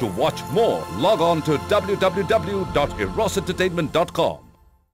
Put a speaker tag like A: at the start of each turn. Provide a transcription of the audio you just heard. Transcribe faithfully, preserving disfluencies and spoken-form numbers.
A: To watch more, log on to w w w dot eros entertainment dot com.